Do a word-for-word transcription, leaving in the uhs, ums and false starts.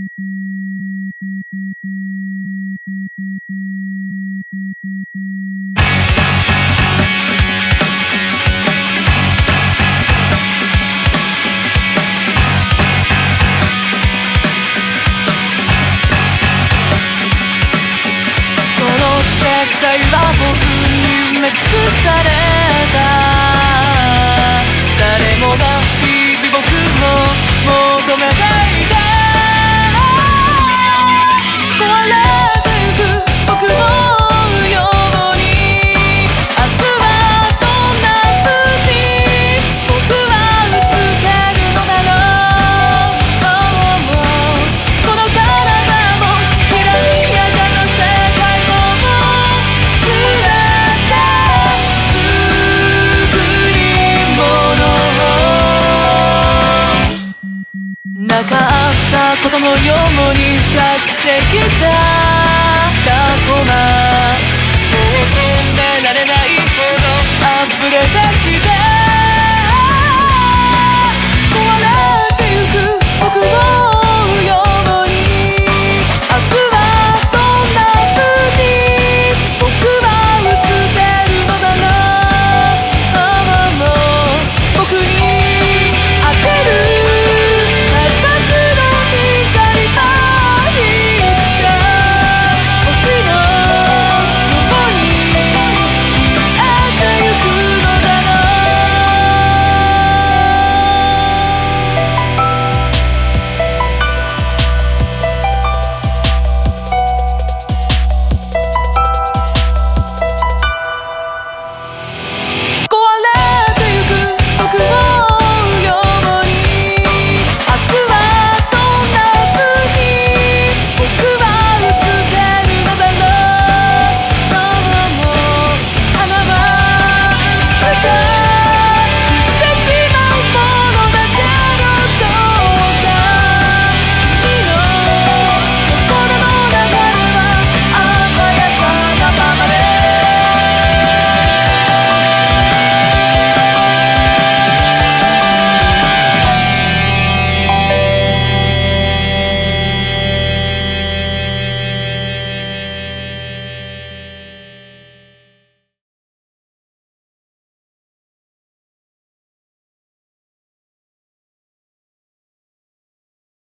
世界は僕に埋め尽くされた。誰もが日々僕を求めていた。壊れてゆく僕のように、明日はどんな風に僕は映けるのだろう。この体も未来やがの世界もなかったことのように立ちてきた過去がもう止められないほど溢れてきて